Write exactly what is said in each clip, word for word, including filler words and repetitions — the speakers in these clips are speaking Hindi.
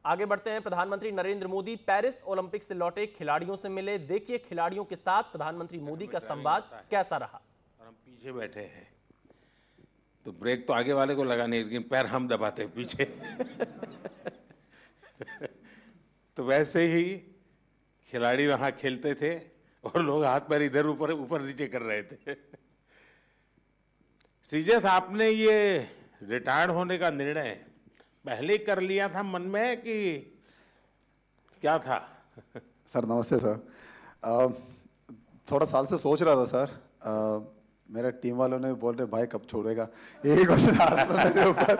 आगे बढ़ते हैं। प्रधानमंत्री नरेंद्र मोदी पेरिस ओलंपिक से लौटे खिलाड़ियों से मिले। देखिए खिलाड़ियों के साथ प्रधानमंत्री मोदी का संवाद कैसा रहा। और हम पीछे बैठे हैं तो ब्रेक तो आगे वाले को लगा नहीं, लेकिन पैर हम दबाते हैं पीछे। तो वैसे ही खिलाड़ी वहां खेलते थे और लोग हाथ पैर इधर ऊपर ऊपर नीचे कर रहे थे। श्रीजस, आपने ये रिटायर्ड होने का निर्णय पहले कर लिया था मन में कि क्या था? सर नमस्ते सर। आ, थोड़ा साल से सोच रहा था सर। आ, मेरे टीम वालों ने बोल रहे भाई कब छोड़ेगा, यही क्वेश्चन आ रहा था मेरे ऊपर।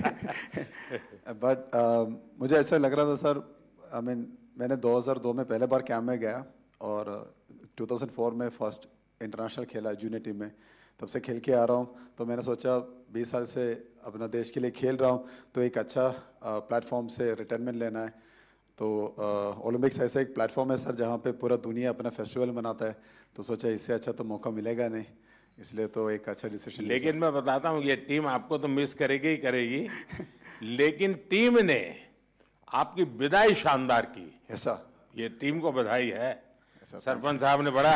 बट मुझे ऐसा लग रहा था sir, I I mean mean, मैंने दो हज़ार दो में पहले बार कैंप में गया और दो हज़ार चार में फर्स्ट इंटरनेशनल खेला जूनियर टीम में, तब से खेल के आ रहा हूँ। तो मैंने सोचा बीस साल से अपना देश के लिए खेल रहा हूँ तो एक अच्छा प्लेटफॉर्म से रिटायरमेंट लेना है। तो ओलंपिक्स ऐसा एक प्लेटफॉर्म है सर जहाँ पे पूरा दुनिया अपना फेस्टिवल मनाता है, तो सोचा इससे अच्छा तो मौका मिलेगा नहीं, इसलिए तो एक अच्छा डिसीजन। लेकिन मैं बताता हूँ ये टीम आपको तो मिस करेगी ही करेगी, लेकिन टीम ने आपकी विदाई शानदार की। ऐसा ये टीम को बधाई है। सरपंच साहब ने बड़ा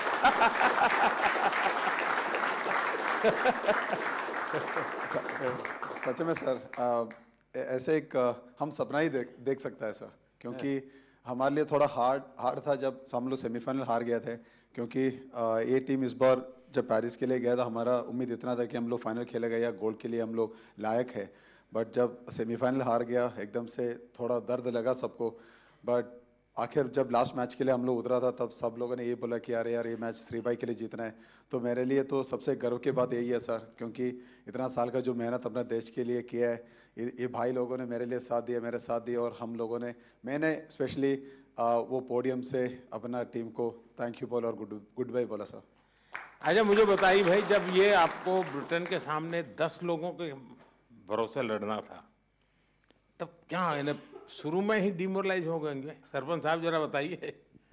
सच में सर, आ, ऐसे एक आ, हम सपना ही देख देख सकता है सर, क्योंकि हमारे लिए थोड़ा हार्ड हार्ड था जब हम लोग सेमीफाइनल हार गए थे, क्योंकि आ, ये टीम इस बार जब पेरिस के लिए गया था हमारा उम्मीद इतना था कि हम लोग फाइनल खेलेगा या गोल्ड के लिए हम लोग लायक है। बट जब सेमीफाइनल हार गया एकदम से थोड़ा दर्द लगा सबको। बट आखिर जब लास्ट मैच के लिए हम लोग उतरा था तब सब लोगों ने ये बोला कि यार यार ये मैच श्री भाई के लिए जीतना है। तो मेरे लिए तो सबसे गर्व की बात यही है सर, क्योंकि इतना साल का जो मेहनत अपना देश के लिए किया है, ये, ये भाई लोगों ने मेरे लिए साथ दिया, मेरे साथ दिया, और हम लोगों ने मैंने स्पेशली वो पोडियम से अपना टीम को थैंक यू बोला और गुड गुड बाय बोला सर। अच्छा मुझे बताइए भाई, जब ये आपको ब्रिटेन के सामने दस लोगों के भरोसे लड़ना था तब क्या इन्हें शुरू में ही डिमोरलाइज हो गए? सरपंच साहब जरा बताइए।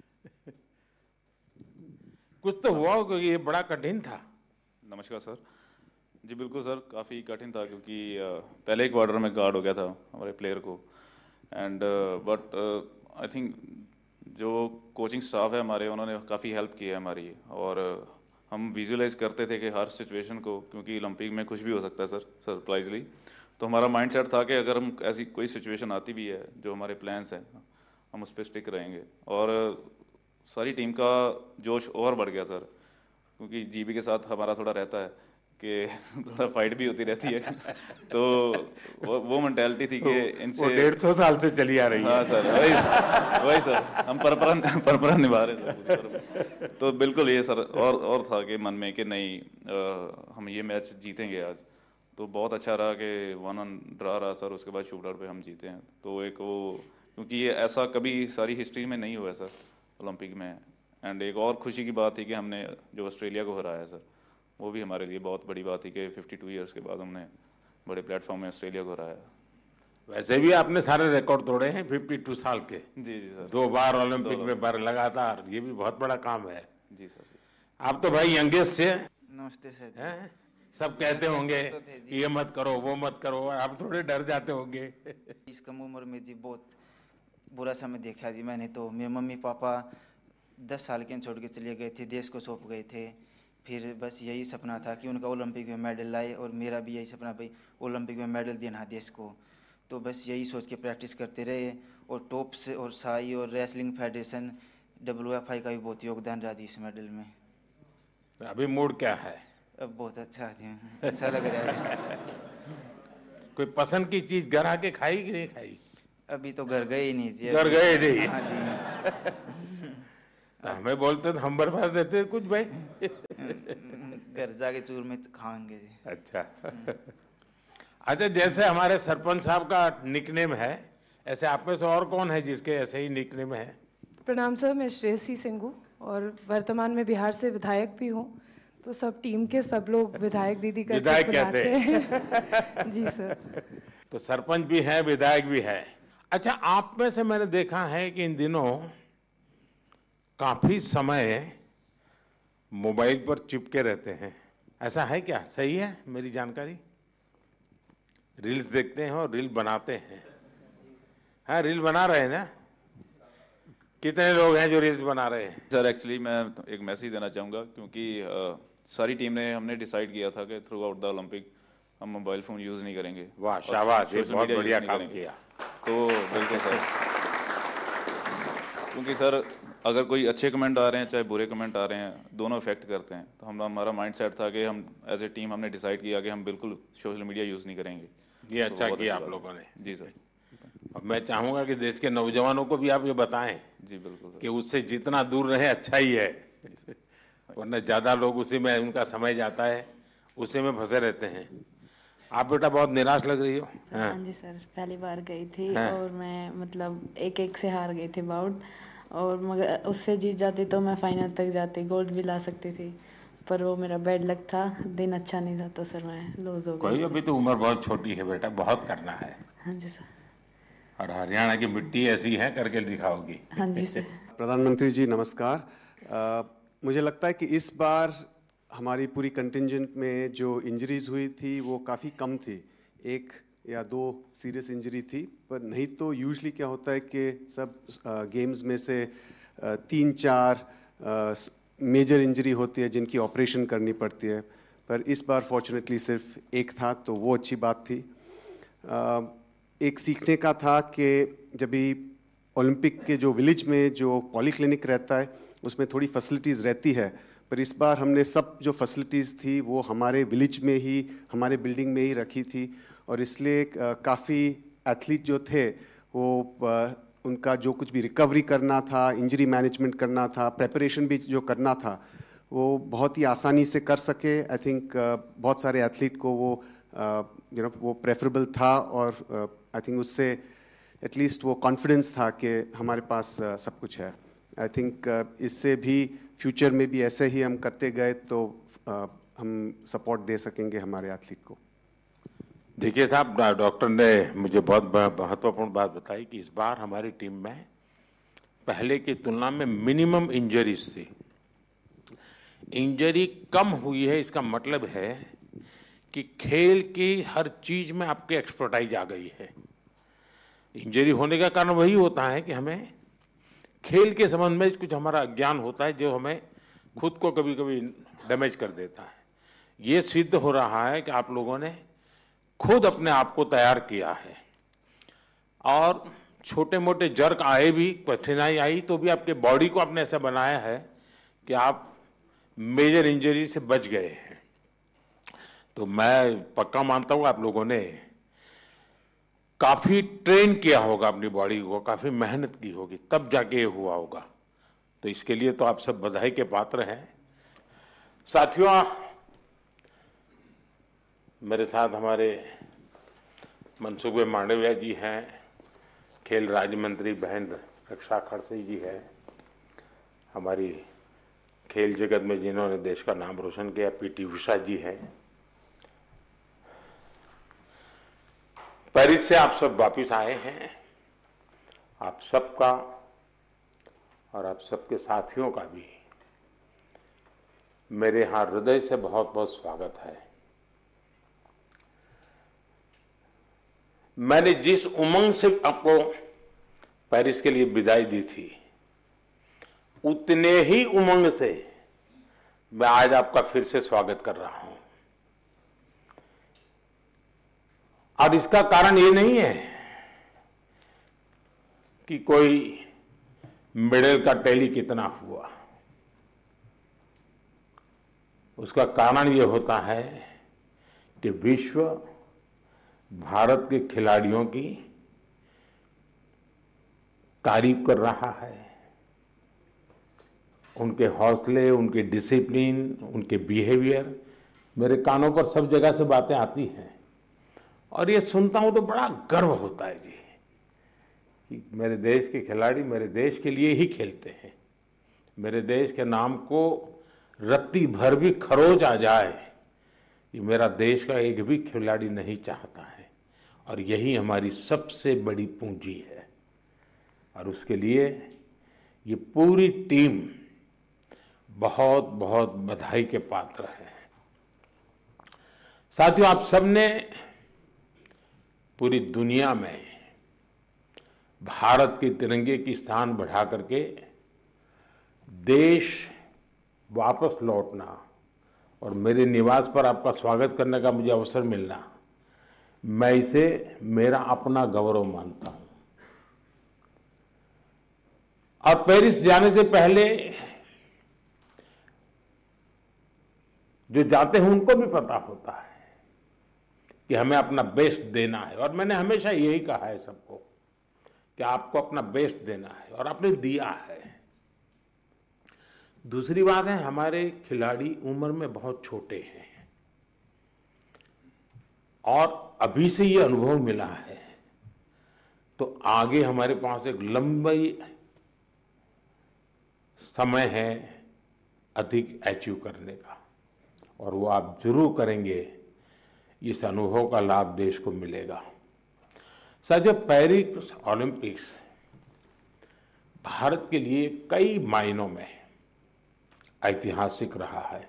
कुछ तो हुआ होगा, ये बड़ा कठिन था। नमस्कार सर। जी बिल्कुल सर, काफ़ी कठिन था क्योंकि पहले ही क्वार्टर में गार्ड हो गया था हमारे प्लेयर को। एंड बट आई थिंक जो कोचिंग स्टाफ है हमारे, उन्होंने काफ़ी हेल्प की है हमारी, और हम विजुअलाइज करते थे कि हर सिचुएशन को, क्योंकि ओलंपिक में कुछ भी हो सकता है सर सरप्राइजली। तो हमारा माइंडसेट था कि अगर हम ऐसी कोई सिचुएशन आती भी है जो हमारे प्लान्स हैं हम उस पर स्टिक रहेंगे। और सारी टीम का जोश और बढ़ गया सर, क्योंकि जीबी के साथ हमारा थोड़ा रहता है कि थोड़ा फाइट भी होती रहती है। तो वो वो मेंटालिटी थी कि इनसे डेढ़ सौ साल से चली आ रही है। हाँ सर, वही वही सर, हम परपरा परपरा निभा रहे थे। तो बिल्कुल ये सर और और था कि मन में कि नहीं आ, हम ये मैच जीतेंगे आज। तो बहुत अच्छा रहा कि वन ऑन ड्रा रहा सर, उसके बाद शूट आउट पे हम जीते हैं। तो एक वो, क्योंकि ये ऐसा कभी सारी हिस्ट्री में नहीं हुआ सर ओलंपिक में। एंड एक और खुशी की बात थी कि हमने जो ऑस्ट्रेलिया को हराया सर, वो भी हमारे लिए बहुत बड़ी बात थी कि बावन इयर्स के बाद हमने बड़े प्लेटफॉर्म में ऑस्ट्रेलिया को हराया। वैसे भी आपने सारे रिकॉर्ड तोड़े हैं बावन साल के। जी जी सर, दो बार ओलंपिक में बार लगातार, ये भी बहुत बड़ा काम है। जी सर। आप तो भाई यंगेस्ट से। नमस्ते सर जी। हैं? सब कहते होंगे ये मत करो वो मत करो, आप थोड़े डर जाते होंगे। इस कम उम्र में जी बहुत बुरा समय देखा जी मैंने। तो मेरे मम्मी पापा दस साल के छोड़ के चले गए थे, देश को सौंप गए थे। फिर बस यही सपना था कि उनका ओलंपिक में मेडल लाए, और मेरा भी यही सपना भाई ओलंपिक में मेडल देना देश को। तो बस यही सोच के प्रैक्टिस करते रहे, और टॉप से और साई और wrestling federation W F I का भी बहुत योगदान रहा जी इस मेडल में। अभी मूड क्या है? अब बहुत अच्छा है, अच्छा लग रहा है। कोई पसंद की चीज घर आके खाई कि नहीं खाई? अभी तो घर गए ही नहीं जी। घर गए नहीं? हाँ जी। तो हमें बोलते तो हम बर्बाद देते कुछ भाई। घर जाके चूर में खाएंगे जी। अच्छा। अच्छा, जैसे हमारे सरपंच साहब का निकनेम है, ऐसे आप में से और कौन है जिसके ऐसे ही निकनेम है? प्रणाम सर, मैं श्रेयसी सिंह हूँ और वर्तमान में बिहार से विधायक भी हूँ। तो सब टीम के सब लोग विधायक दीदी करके विधायक बुलाते कहते हैं। जी सर। तो सरपंच भी है, विधायक भी है। अच्छा, आप में से मैंने देखा है कि इन दिनों काफी समय मोबाइल पर चिपके रहते हैं, ऐसा है क्या? सही है मेरी जानकारी? रील्स देखते हैं और रील बनाते हैं। हाँ, रील बना रहे हैं ना? कितने लोग हैं जो रील्स बना रहे हैं? सर एक्चुअली मैं एक मैसेज देना चाहूँगा, क्योंकि uh, सारी टीम ने हमने डिसाइड किया था कि थ्रू आउट द ओलंपिक हम मोबाइल फ़ोन यूज़ नहीं करेंगे। वाह, शाबाश, ये सोशल बहुत मीडिया बढ़िया यूज़ काम नहीं करेंगे। किया। तो बिल्कुल सर, क्योंकि सर अगर कोई अच्छे कमेंट आ रहे हैं चाहे बुरे कमेंट आ रहे हैं, दोनों इफेक्ट करते हैं। तो हम हमारा माइंडसेट था कि हम एज ए टीम हमने डिसाइड किया कि हम बिल्कुल सोशल मीडिया यूज़ नहीं करेंगे। ये तो अच्छा बहुत किया अच्छी आप बात लोगों है। ने। जी सर। अब मैं चाहूंगा कि देश के नौजवानों को भी आप ये बताएं जी बिल्कुल सर। कि उससे जितना दूर रहे अच्छा ही है, वरना ज़्यादा लोग उसी में उनका समय जाता है, उसी में फंसे रहते हैं। आप बेटा बहुत निराश लग रही हो। हाँ जी सर, पहली बार गई थी हाँ। और मैं मतलब एक एक से हार गई थी बाउट, और मगर उससे जीत जाती तो मैं फाइनल तक जाती, गोल्ड भी ला सकती थी, पर वो मेरा बैड लक था, दिन अच्छा नहीं था तो सर मैं लूज हो गई। कोई, अभी तो उम्र बहुत छोटी है बेटा, बहुत करना है। हाँ जी सर। और हरियाणा की मिट्टी ऐसी है, करके दिखाओगी। हाँ जी सर। प्रधानमंत्री जी नमस्कार। अ, मुझे लगता है कि इस बार हमारी पूरी कंटिंजेंट में जो इंजरीज हुई थी वो काफ़ी कम थी, एक या दो सीरियस इंजरी थी, पर नहीं तो यूजुअली क्या होता है कि सब गेम्स में से आ, तीन चार मेजर इंजरी होती है जिनकी ऑपरेशन करनी पड़ती है, पर इस बार फॉर्चुनेटली सिर्फ एक था, तो वो अच्छी बात थी। आ, एक सीखने का था कि जब भी ओलंपिक के जो विलेज में जो पॉलीक्लिनिक रहता है उसमें थोड़ी फैसिलिटीज़ रहती है, पर इस बार हमने सब जो फैसिलिटीज़ थी वो हमारे विलेज में ही, हमारे बिल्डिंग में ही रखी थी, और इसलिए काफ़ी एथलीट जो थे वो आ, उनका जो कुछ भी रिकवरी करना था, इंजरी मैनेजमेंट करना था, प्रेपरेशन भी जो करना था, वो बहुत ही आसानी से कर सके। आई थिंक बहुत सारे एथलीट को वो यू नो वो प्रेफरेबल था, और आई थिंक उससे एटलीस्ट वो कॉन्फिडेंस था कि हमारे पास uh, सब कुछ है। आई थिंक uh, इससे भी फ्यूचर में भी ऐसे ही हम करते गए तो uh, हम सपोर्ट दे सकेंगे हमारे एथलीट को। देखिए साहब, डॉक्टर ने मुझे बहुत महत्वपूर्ण बात बताई कि इस बार हमारी टीम में पहले की तुलना में मिनिमम इंजरीज थी। इंजरी कम हुई है, इसका मतलब है कि खेल की हर चीज में आपकी एक्सपर्टाइज आ गई है। इंजरी होने का कारण वही होता है कि हमें खेल के संबंध में कुछ हमारा अज्ञान होता है जो हमें खुद को कभी कभी डैमेज कर देता है। ये सिद्ध हो रहा है कि आप लोगों ने खुद अपने आप को तैयार किया है, और छोटे मोटे जर्क आए भी, कठिनाई आई तो भी आपके बॉडी को आपने ऐसा बनाया है कि आप मेजर इंजरी से बच गए हैं। तो मैं पक्का मानता हूँ आप लोगों ने काफी ट्रेन किया होगा अपनी बॉडी को, काफी मेहनत की होगी, तब जाके ये हुआ होगा। तो इसके लिए तो आप सब बधाई के पात्र हैं। साथियों, मेरे साथ हमारे मनसुख भाई मांडविया जी हैं, खेल राज्य मंत्री बहन रक्षा खड़से जी है, हमारी खेल जगत में जिन्होंने देश का नाम रोशन किया पीटी उषा जी हैं। पेरिस से आप सब वापिस आए हैं। आप सबका और आप सबके साथियों का भी मेरे यहां हृदय से बहुत बहुत स्वागत है। मैंने जिस उमंग से आपको पेरिस के लिए विदाई दी थी, उतने ही उमंग से मैं आज आपका फिर से स्वागत कर रहा हूं। और इसका कारण ये नहीं है कि कोई मेडल का टैली कितना हुआ, उसका कारण ये होता है कि विश्व भारत के खिलाड़ियों की तारीफ कर रहा है। उनके हौसले, उनके डिसिप्लिन, उनके बिहेवियर, मेरे कानों पर सब जगह से बातें आती हैं, और ये सुनता हूं तो बड़ा गर्व होता है जी कि मेरे देश के खिलाड़ी मेरे देश के लिए ही खेलते हैं। मेरे देश के नाम को रत्ती भर भी खरोच आ जाए, ये मेरा देश का एक भी खिलाड़ी नहीं चाहता है, और यही हमारी सबसे बड़ी पूंजी है। और उसके लिए ये पूरी टीम बहुत बहुत बधाई के पात्र है। साथियों, आप सबने पूरी दुनिया में भारत के तिरंगे की स्थान बढ़ा करके देश वापस लौटना और मेरे निवास पर आपका स्वागत करने का मुझे अवसर मिलना, मैं इसे मेरा अपना गौरव मानता हूं। और पेरिस जाने से पहले जो जाते हैं उनको भी पता होता है कि हमें अपना बेस्ट देना है, और मैंने हमेशा यही कहा है सबको कि आपको अपना बेस्ट देना है, और आपने दिया है। दूसरी बात है, हमारे खिलाड़ी उम्र में बहुत छोटे हैं और अभी से ये अनुभव मिला है, तो आगे हमारे पास एक लंबी समय है अधिक अचीव करने का, और वो आप जरूर करेंगे। इस अनुभव का लाभ देश को मिलेगा। साथियों, पेरिस ओलंपिक्स भारत के लिए कई मायनों में ऐतिहासिक रहा है।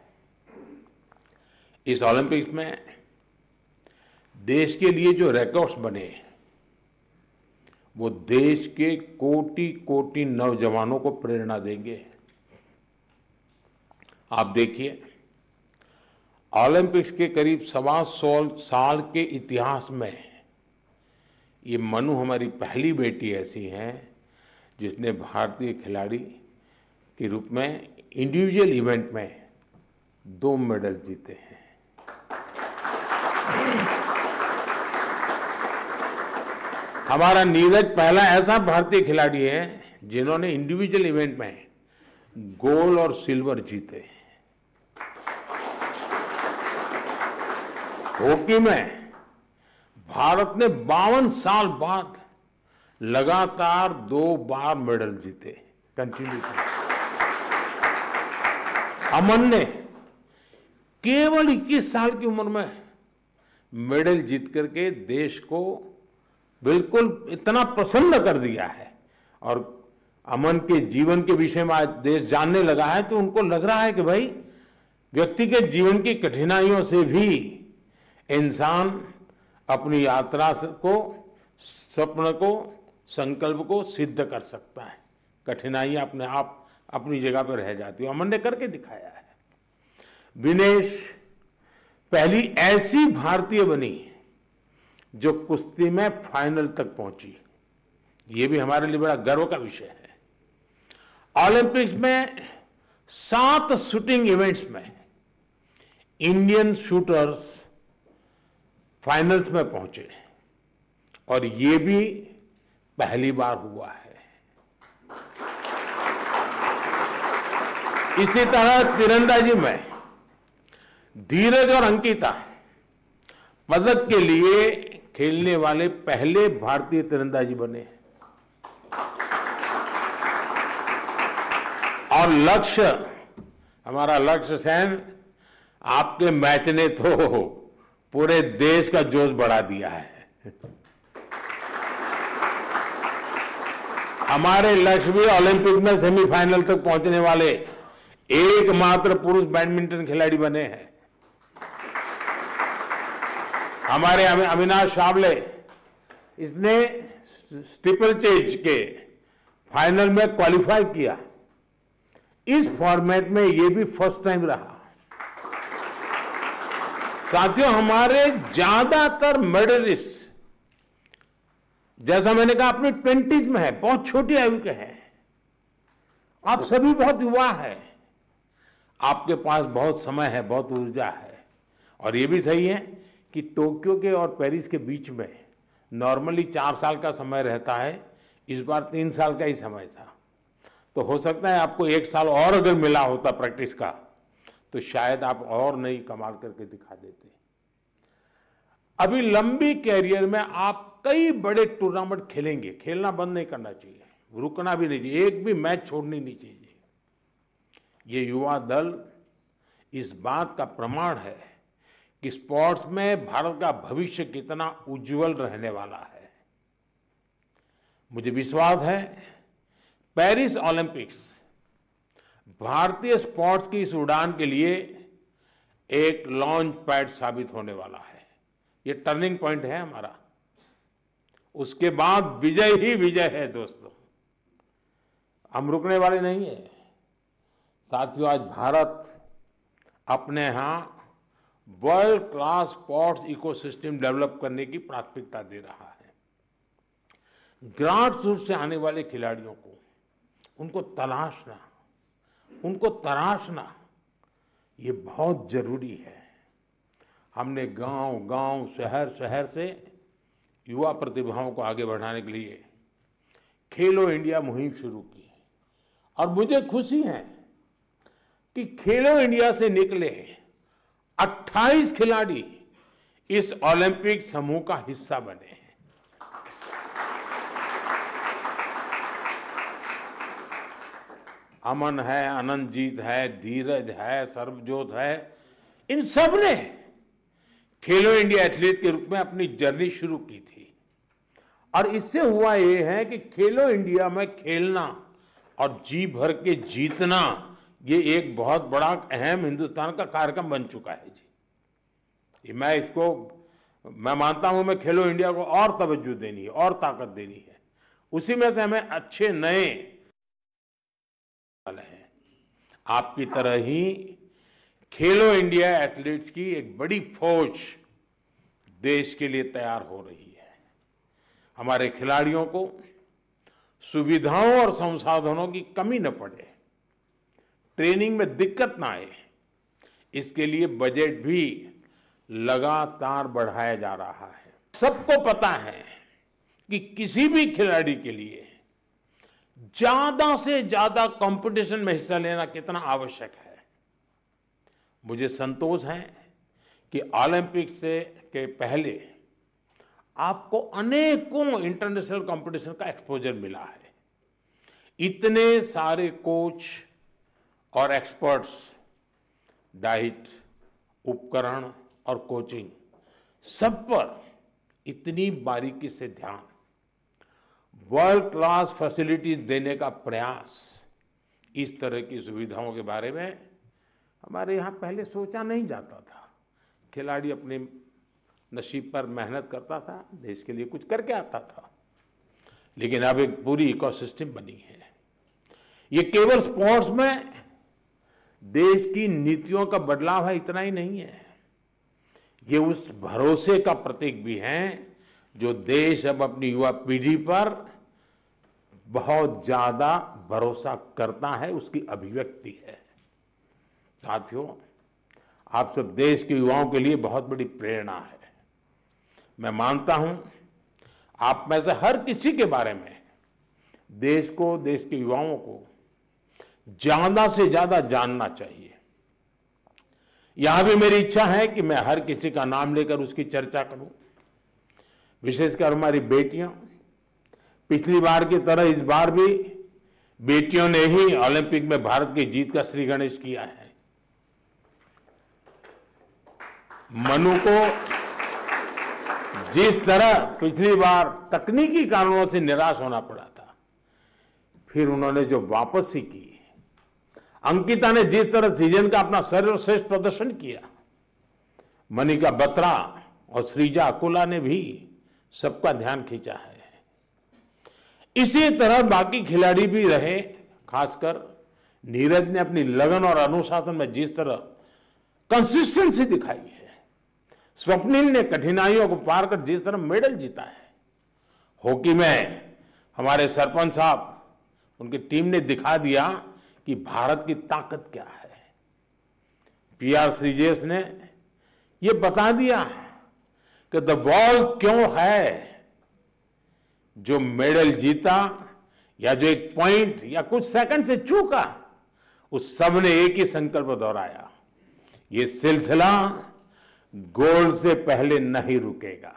इस ओलंपिक्स में देश के लिए जो रिकॉर्ड्स बने वो देश के कोटि कोटि नौजवानों को प्रेरणा देंगे। आप देखिए, ओलंपिक्स के करीब सवा सौ साल के इतिहास में ये मनु हमारी पहली बेटी ऐसी है जिसने भारतीय खिलाड़ी के रूप में इंडिविजुअल इवेंट में दो मेडल जीते हैं। हमारा नीरज पहला ऐसा भारतीय खिलाड़ी है जिन्होंने इंडिविजुअल इवेंट में गोल्ड और सिल्वर जीते। हॉकी में भारत ने बावन साल बाद लगातार दो बार मेडल जीते कंटिन्यूसली। अमन ने केवल इक्कीस साल की उम्र में मेडल जीत करके देश को बिल्कुल इतना प्रसन्न कर दिया है, और अमन के जीवन के विषय में आज देश जानने लगा है, तो उनको लग रहा है कि भाई व्यक्तिगत जीवन की कठिनाइयों से भी इंसान अपनी यात्रा को, स्वप्न को, संकल्प को सिद्ध कर सकता है। कठिनाइयां अपने आप अपनी जगह पर रह जाती है। अमन ने करके दिखाया है। विनेश पहली ऐसी भारतीय बनी जो कुश्ती में फाइनल तक पहुंची। ये भी हमारे लिए बड़ा गर्व का विषय है। ओलंपिक्स में सात शूटिंग इवेंट्स में इंडियन शूटर्स फाइनल्स में पहुंचे, और ये भी पहली बार हुआ है। इसी तरह तीरंदाजी में धीरज और अंकिता पदक के लिए खेलने वाले पहले भारतीय तीरंदाजी बने। और लक्ष्य, हमारा लक्ष्य सेन, आपके मैच ने तो पूरे देश का जोश बढ़ा दिया है। हमारे लक्ष्य भी ओलंपिक में सेमीफाइनल तक पहुंचने वाले एकमात्र पुरुष बैडमिंटन खिलाड़ी बने हैं। हमारे अविनाश सावले, इसने स्टीपल चेज के फाइनल में क्वालिफाई किया। इस फॉर्मेट में ये भी फर्स्ट टाइम रहा। साथियों, हमारे ज्यादातर मेडलिस्ट, जैसा मैंने कहा, अपनी ट्वेंटीज में है, बहुत छोटी आयु के हैं। आप सभी बहुत युवा हैं, आपके पास बहुत समय है, बहुत ऊर्जा है। और ये भी सही है कि टोक्यो के और पेरिस के बीच में नॉर्मली चार साल का समय रहता है, इस बार तीन साल का ही समय था। तो हो सकता है आपको एक साल और अगर मिला होता प्रैक्टिस का, तो शायद आप और नई कमाल करके दिखा देते। अभी लंबी कैरियर में आप कई बड़े टूर्नामेंट खेलेंगे, खेलना बंद नहीं करना चाहिए, रुकना भी नहीं चाहिए, एक भी मैच छोड़नी नहीं चाहिए। ये युवा दल इस बात का प्रमाण है कि स्पोर्ट्स में भारत का भविष्य कितना उज्जवल रहने वाला है। मुझे विश्वास है पेरिस ओलंपिक्स भारतीय स्पोर्ट्स की इस उड़ान के लिए एक लॉन्च पैड साबित होने वाला है। ये टर्निंग पॉइंट है हमारा। उसके बाद विजय ही विजय है दोस्तों, हम रुकने वाले नहीं है साथियों। आज भारत अपने यहाँ world class sports ecosystem develop करने की प्राथमिकता दे रहा है। ग्रास रूट से आने वाले खिलाड़ियों को उनको तलाशना, उनको तराशना, ये बहुत जरूरी है। हमने गांव गांव शहर शहर से युवा प्रतिभाओं को आगे बढ़ाने के लिए खेलो इंडिया मुहिम शुरू की और मुझे खुशी है कि खेलो इंडिया से निकले अट्ठाईस खिलाड़ी इस ओलंपिक समूह का हिस्सा बने हैं। अमन है, अनंतजीत है, धीरज है, सर्वजोत है, इन सब ने खेलो इंडिया एथलीट के रूप में अपनी जर्नी शुरू की थी। और इससे हुआ ये है कि खेलो इंडिया में खेलना और जी भर के जीतना, ये एक बहुत बड़ा अहम हिंदुस्तान का कार्यक्रम बन चुका है जी। मैं इसको मैं मानता हूं, मैं खेलो इंडिया को और तवज्जो देनी है और ताकत देनी है। उसी में से हमें अच्छे नए है। आपकी तरह ही खेलो इंडिया एथलीट्स की एक बड़ी फौज देश के लिए तैयार हो रही है। हमारे खिलाड़ियों को सुविधाओं और संसाधनों की कमी न पड़े, ट्रेनिंग में दिक्कत ना आए, इसके लिए बजट भी लगातार बढ़ाया जा रहा है। सबको पता है कि किसी भी खिलाड़ी के लिए ज्यादा से ज्यादा कंपटीशन में हिस्सा लेना कितना आवश्यक है। मुझे संतोष है कि ओलंपिक से के पहले आपको अनेकों इंटरनेशनल कंपटीशन का एक्सपोजर मिला है। इतने सारे कोच और एक्सपर्ट्स, डाइट, उपकरण और कोचिंग, सब पर इतनी बारीकी से ध्यान, वर्ल्ड क्लास फैसिलिटीज देने का प्रयास, इस तरह की सुविधाओं के बारे में हमारे यहाँ पहले सोचा नहीं जाता था। खिलाड़ी अपने नसीब पर मेहनत करता था, देश के लिए कुछ करके आता था, लेकिन अब एक पूरी इकोसिस्टम बनी है। ये केवल स्पोर्ट्स में देश की नीतियों का बदलाव है, इतना ही नहीं है, ये उस भरोसे का प्रतीक भी है जो देश अब अपनी युवा पीढ़ी पर बहुत ज्यादा भरोसा करता है, उसकी अभिव्यक्ति है। साथियों, आप सब देश के युवाओं के लिए बहुत बड़ी प्रेरणा है। मैं मानता हूं आप में से हर किसी के बारे में देश को, देश के युवाओं को ज्यादा से ज्यादा जानना चाहिए। यहां भी मेरी इच्छा है कि मैं हर किसी का नाम लेकर उसकी चर्चा करूं, विशेषकर हमारी बेटियां। पिछली बार की तरह इस बार भी बेटियों ने ही ओलंपिक में भारत की जीत का श्री गणेश किया है। मनु को जिस तरह पिछली बार तकनीकी कारणों से निराश होना पड़ा था, फिर उन्होंने जो वापसी की, अंकिता ने जिस तरह सीजन का अपना सर्वश्रेष्ठ प्रदर्शन किया, मनिका बत्रा और श्रीजा अकुला ने भी सबका ध्यान खींचा है। इसी तरह बाकी खिलाड़ी भी रहे, खासकर नीरज ने अपनी लगन और अनुशासन में जिस तरह कंसिस्टेंसी दिखाई है, स्वप्निल ने कठिनाइयों को पार कर जिस तरह मेडल जीता है, हॉकी में हमारे सरपंच साहब, उनकी टीम ने दिखा दिया कि भारत की ताकत क्या है। पी आर श्रीजेश ने यह बता दिया कि द बॉल क्यों है, जो मेडल जीता या जो एक पॉइंट या कुछ सेकंड से चूका, उस सब ने एक ही संकल्प दोहराया, ये सिलसिला गोल्ड से पहले नहीं रुकेगा।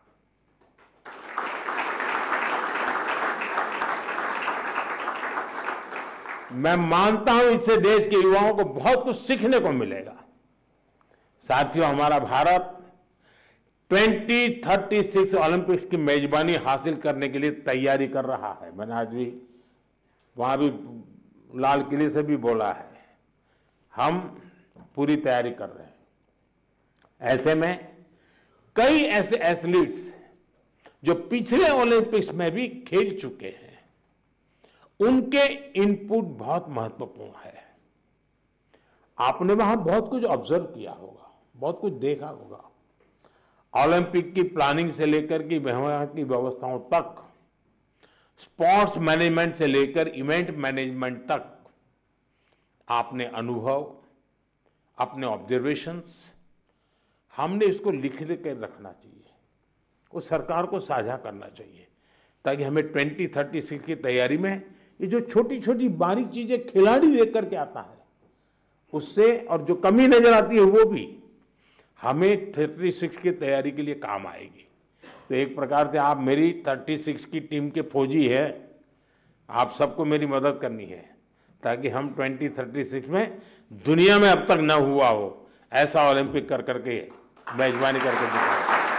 मैं मानता हूं इससे देश के युवाओं को बहुत कुछ सीखने को मिलेगा। साथियों, हमारा भारत बीस छत्तीस ओलंपिक्स की मेजबानी हासिल करने के लिए तैयारी कर रहा है। मैंने आज भी वहां भी लाल किले से भी बोला है, हम पूरी तैयारी कर रहे हैं। ऐसे में कई ऐसे एथलीट्स जो पिछले ओलंपिक्स में भी खेल चुके हैं, उनके इनपुट बहुत महत्वपूर्ण है। आपने वहां बहुत कुछ ऑब्जर्व किया होगा, बहुत कुछ देखा होगा। ओलंपिक की प्लानिंग से लेकर के वहां की व्यवस्थाओं तक, स्पोर्ट्स मैनेजमेंट से लेकर इवेंट मैनेजमेंट तक आपने अनुभव, अपने ऑब्जर्वेशंस, हमने इसको लिख कर रखना चाहिए, वो सरकार को साझा करना चाहिए, ताकि हमें ट्वेंटी थर्टी सिक्स की तैयारी में ये जो छोटी छोटी बारीक चीजें खिलाड़ी देख करके आता है उससे, और जो कमी नजर आती है वो भी हमें थर्टी सिक्स की तैयारी के लिए काम आएगी। तो एक प्रकार से आप मेरी थर्टी सिक्स की टीम के फौजी है, आप सबको मेरी मदद करनी है ताकि हम ट्वेंटी थर्टी सिक्स में दुनिया में अब तक न हुआ हो ऐसा ओलंपिक कर करके मेजबानी करके दिखाएं।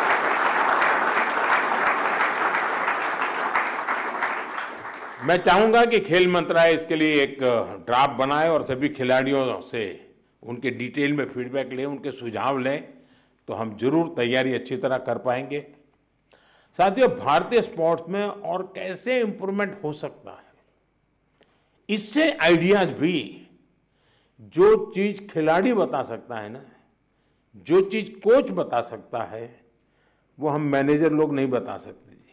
मैं चाहूंगा कि खेल मंत्रालय इसके लिए एक ड्राफ्ट बनाए और सभी खिलाड़ियों से उनके डिटेल में फीडबैक लें, उनके सुझाव लें, तो हम जरूर तैयारी अच्छी तरह कर पाएंगे। साथियों, भारतीय स्पोर्ट्स में और कैसे इंप्रूवमेंट हो सकता है, इससे आइडियाज भी, जो चीज खिलाड़ी बता सकता है ना, जो चीज कोच बता सकता है, वो हम मैनेजर लोग नहीं बता सकते जी।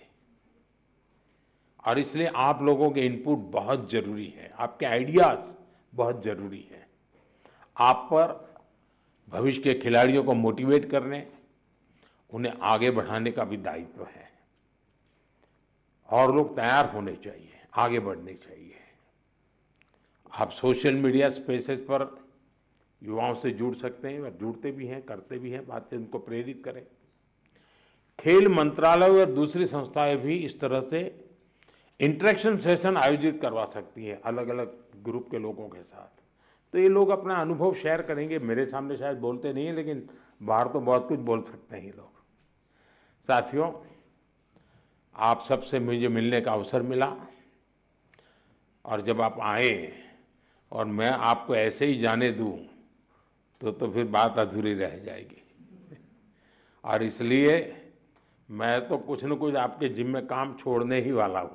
और इसलिए आप लोगों के इनपुट बहुत जरूरी है, आपके आइडियाज बहुत जरूरी है। आप पर भविष्य के खिलाड़ियों को मोटिवेट करने, उन्हें आगे बढ़ाने का भी दायित्व है, और लोग तैयार होने चाहिए, आगे बढ़ने चाहिए। आप सोशल मीडिया स्पेसेस पर युवाओं से जुड़ सकते हैं, और जुड़ते भी हैं, करते भी हैं, बातें उनको प्रेरित करें। खेल मंत्रालय और दूसरी संस्थाएं भी इस तरह से इंटरेक्शन सेशन आयोजित करवा सकती है अलग अलग ग्रुप के लोगों के साथ। तो ये लोग अपना अनुभव शेयर करेंगे, मेरे सामने शायद बोलते नहीं है, लेकिन बाहर तो बहुत कुछ बोल सकते हैं ये लोग। साथियों, आप सबसे मुझे मिलने का अवसर मिला, और जब आप आए और मैं आपको ऐसे ही जाने दूं तो तो फिर बात अधूरी रह जाएगी। और इसलिए मैं तो कुछ न कुछ आपके जिम्मे काम छोड़ने ही वाला हूं।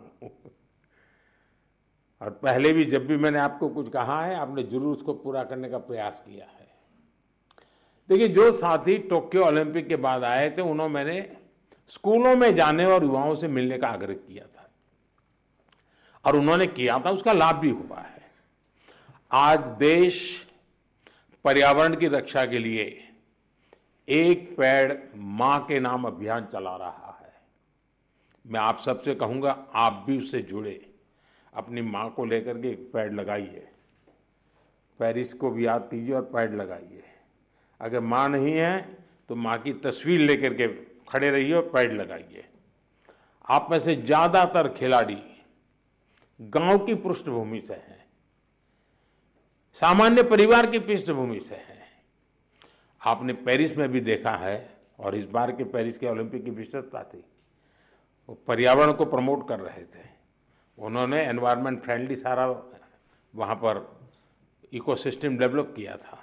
और पहले भी जब भी मैंने आपको कुछ कहा है, आपने जरूर उसको पूरा करने का प्रयास किया है। देखिए, जो साथी टोक्यो ओलंपिक के बाद आए थे, उन्होंने मैंने स्कूलों में जाने और युवाओं से मिलने का आग्रह किया था, और उन्होंने किया था, उसका लाभ भी हुआ है। आज देश पर्यावरण की रक्षा के लिए एक पेड़ मां के नाम अभियान चला रहा है। मैं आप सबसे कहूंगा, आप भी उससे जुड़े, अपनी मां को लेकर के एक पेड़ लगाइए, पेरिस को भी याद कीजिए और पेड़ लगाइए। अगर मां नहीं है तो मां की तस्वीर लेकर के खड़े रहिए और पेड़ लगाइए। आप में से ज्यादातर खिलाड़ी गांव की पृष्ठभूमि से हैं, सामान्य परिवार की पृष्ठभूमि से हैं। आपने पेरिस में भी देखा है, और इस बार के पेरिस के ओलंपिक की विशेषता थी, वो पर्यावरण को प्रमोट कर रहे थे। उन्होंने एनवायरनमेंट फ्रेंडली सारा वहाँ पर इकोसिस्टम डेवलप किया था।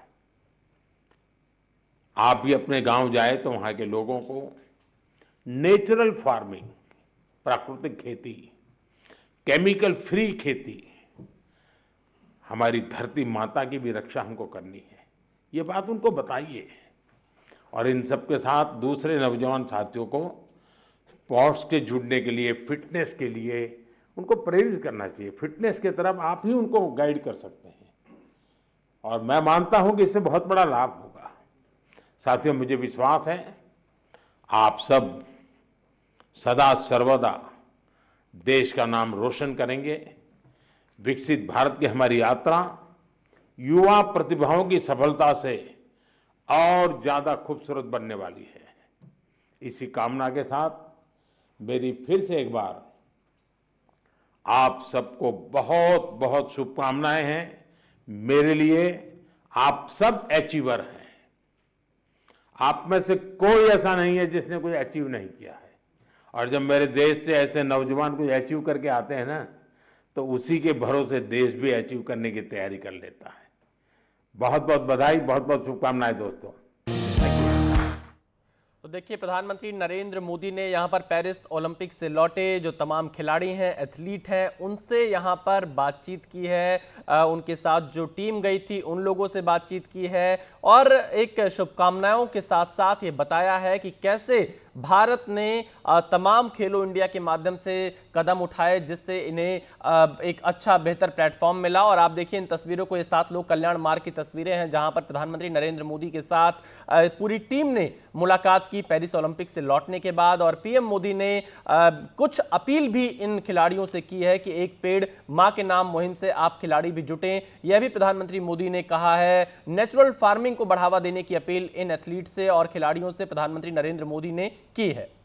आप भी अपने गांव जाए तो वहाँ के लोगों को नेचुरल फार्मिंग, प्राकृतिक खेती, केमिकल फ्री खेती, हमारी धरती माता की भी रक्षा हमको करनी है, ये बात उनको बताइए। और इन सब के साथ दूसरे नौजवान साथियों को स्पोर्ट्स के जुड़ने के लिए, फिटनेस के लिए उनको प्रेरित करना चाहिए। फिटनेस की तरफ आप ही उनको गाइड कर सकते हैं, और मैं मानता हूं कि इससे बहुत बड़ा लाभ होगा। साथियों, मुझे विश्वास है आप सब सदा सर्वदा देश का नाम रोशन करेंगे। विकसित भारत की हमारी यात्रा युवा प्रतिभाओं की सफलता से और ज्यादा खूबसूरत बनने वाली है। इसी कामना के साथ मेरी फिर से एक बार आप सबको बहुत बहुत शुभकामनाएं हैं। मेरे लिए आप सब अचीवर हैं। आप में से कोई ऐसा नहीं है जिसने कुछ अचीव नहीं किया है। और जब मेरे देश से ऐसे नौजवान कुछ अचीव करके आते हैं ना, तो उसी के भरोसे देश भी अचीव करने की तैयारी कर लेता है। बहुत बहुत बधाई, बहुत बहुत शुभकामनाएं दोस्तों। तो देखिए, प्रधानमंत्री नरेंद्र मोदी ने यहाँ पर पेरिस ओलंपिक से लौटे जो तमाम खिलाड़ी हैं, एथलीट हैं, उनसे यहाँ पर बातचीत की है, आ, उनके साथ जो टीम गई थी उन लोगों से बातचीत की है और एक शुभकामनाओं के साथ साथ ये बताया है कि कैसे भारत ने आ, तमाम खेलो इंडिया के माध्यम से कदम उठाए जिससे इन्हें आ, एक अच्छा बेहतर प्लेटफॉर्म मिला। और आप देखिए इन तस्वीरों को, ये सात लोक कल्याण मार्ग की तस्वीरें हैं जहां पर प्रधानमंत्री नरेंद्र मोदी के साथ आ, पूरी टीम ने मुलाकात की पेरिस ओलंपिक से लौटने के बाद। और पीएम मोदी ने आ, कुछ अपील भी इन खिलाड़ियों से की है कि एक पेड़ मां के नाम मुहिम से आप खिलाड़ी भी जुटें। यह भी प्रधानमंत्री मोदी ने कहा है। नेचुरल फार्मिंग को बढ़ावा देने की अपील इन एथलीट से और खिलाड़ियों से प्रधानमंत्री नरेंद्र मोदी ने की है।